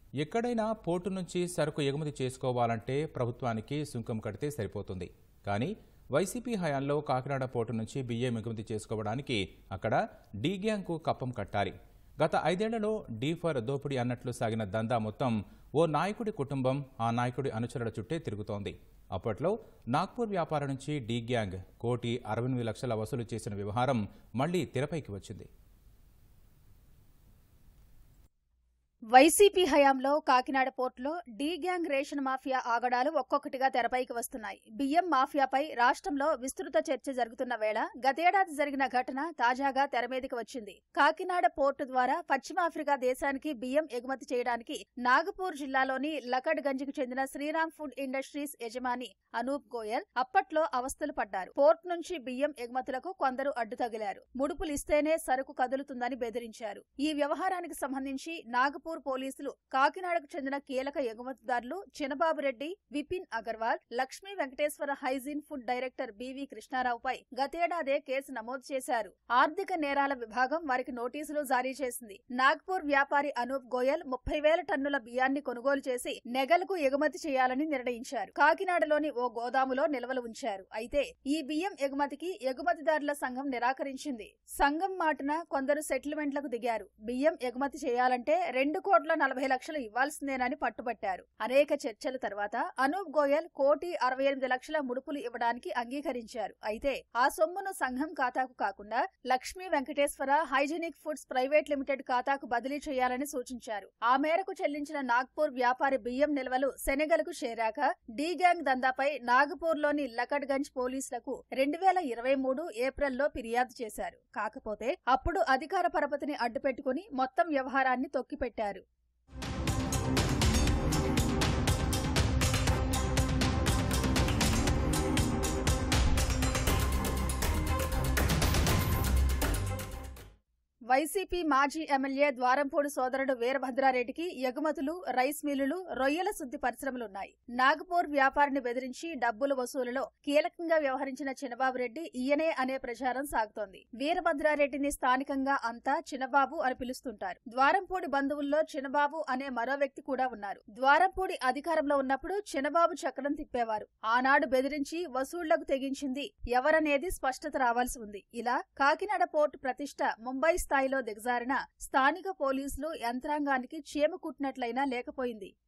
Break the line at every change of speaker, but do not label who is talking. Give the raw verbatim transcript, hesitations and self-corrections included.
ఎక్కడైనా పోర్టు నుంచి సరుకు ఎగుమతి చేసుకోవాలంటే ప్రభుత్వానికి సుంకం కడితే సరిపోతుంది. కానీ వైసీపీ హయాంలో కాకినాడ పోర్టు నుంచి బియ్యం ఎగుమతి చేసుకోవడానికి అక్కడ డీ గ్యాంగ్కు కప్పం కట్టాలి. గత ఐదేళ్లలో డీ ఫర్ దోపిడీ అన్నట్లు సాగిన దందా మొత్తం ఓ నాయకుడి కుటుంబం, ఆ నాయకుడి అనుచరుల చుట్టే తిరుగుతోంది. అప్పట్లో నాగ్పూర్ వ్యాపారం నుంచి డీ గ్యాంగ్ కోటి అరవై ఎనిమిది లక్షల వసూలు చేసిన వ్యవహారం మళ్లీ తెరపైకి వచ్చింది.
వైసీపీ హయాంలో కాకినాడ పోర్టులో డీ గ్యాంగ్ రేషన్ మాఫియా ఆగడాలు ఒక్కొక్కటిగా తెరపైకి వస్తున్నాయి. బియ్యం మాఫియాపై రాష్ట్రంలో విస్తృత చర్చ జరుగుతున్న వేళ గతేడాది జరిగిన ఘటన తాజాగా తెరమీదికి వచ్చింది. కాకినాడ పోర్టు ద్వారా పశ్చిమాఫ్రికా దేశానికి బియ్యం ఎగుమతి చేయడానికి నాగపూర్ జిల్లాలోని లకడ్గంజ్కు చెందిన శ్రీరామ్ ఫుడ్ ఇండస్ట్రీస్ యజమాని అనూప్ గోయల్ అప్పట్లో అవస్థలు పడ్డారు. పోర్టు నుంచి బియ్యం ఎగుమతులకు కొందరు అడ్డు తగిలారు. ముడుపులిస్తేనే సరుకు కదులుతుందని బెదిరించారు. ఈ వ్యవహారానికి సంబంధించి నాగపూర్ పోలీసులు కాకినాడకు చెందిన కీలక ఎగుమతిదారులు చినబాబురెడ్డి, Vipin Agarwal, Lakshmi Venkateswara hygiene food director B V కృష్ణారావుపై గతేడాదే కేసు నమోదు చేశారు. ఆర్థిక నేరాల విభాగం వారికి నోటీసులు జారీ చేసింది. నాగ్పూర్ వ్యాపారి అనూప్ గోయల్ ముప్పై వేల టన్నుల బియ్యాన్ని కొనుగోలు చేసి నెగలకు ఎగుమతి చేయాలని నిర్ణయించారు. కాకినాడలోని ఓ గోదాములో నిల్వలు ఉంచారు. అయితే ఈ బియ్యం ఎగుమతికి ఎగుమతిదారుల సంఘం నిరాకరించింది. సంఘం మాటున కొందరు సెటిల్మెంట్లకు దిగారు. బియ్యం ఎగుమతి చేయాలంటే రెండు కోట్ల నలభై లక్షలు ఇవ్వాల్సిందేనని పట్టుబట్టారు. అనేక చర్చల తర్వాత అనూప్ గోయల్ కోటి అరవై ఎనిమిది లక్షల ముడుపులు ఇవ్వడానికి అంగీకరించారు. అయితే ఆ సొమ్మును సంఘం ఖాతాకు కాకుండా Lakshmi Venkateswara hygienic foods private limited ఖాతాకు బదిలీ చేయాలని సూచించారు. ఆ మేరకు చెల్లించిన నాగ్పూర్ వ్యాపారి బియ్యం నిల్వలు సెనెగల్కు చేరాక డీ గ్యాంగ్ దందాపై నాగపూర్లోని లకడ్గంజ్ పోలీసులకు రెండు వేల ఇరవై మూడు ఏప్రిల్లో ఫిర్యాదు చేశారు. కాకపోతే అప్పుడు అధికార పరపతిని అడ్డుపెట్టుకుని మొత్తం వ్యవహారాన్ని తొక్కిపెట్టారు. వైసీపీ మాజీ ఎమ్మెల్యే ద్వారంపూడి సోదరుడు వీరభద్రారెడ్డికి ఎగుమతులు, రైస్ మిల్లులు, రొయ్యల శుద్ధి పరిశ్రమలున్నాయి. నాగపూర్ వ్యాపారిని బెదిరించి డబ్బుల వసూలులో కీలకంగా వ్యవహరించిన చినబాబురెడ్డి ఈయనే అనే ప్రచారం సాగుతోంది. వీరభద్రారెడ్డిని స్థానికంగా అంతా చినబాబు అని పిలుస్తుంటారు. ద్వారంపూడి బంధువుల్లో చినబాబు అనే మరో వ్యక్తి కూడా ఉన్నారు. ద్వారంపూడి అధికారంలో ఉన్నప్పుడు చినబాబు చక్రం తిప్పేవారు. ఆనాడు బెదిరించి వసూళ్లకు తెగించింది ఎవరనేది స్పష్టత రావాల్సి ఉంది. ఇలా కాకినాడ పోర్టు ప్రతిష్ట ముంబై స్థాయిలో దిగజారిన స్థానిక పోలీసులు యంత్రాంగానికి చీమ కుట్టినట్లయినా లేకపోయింది.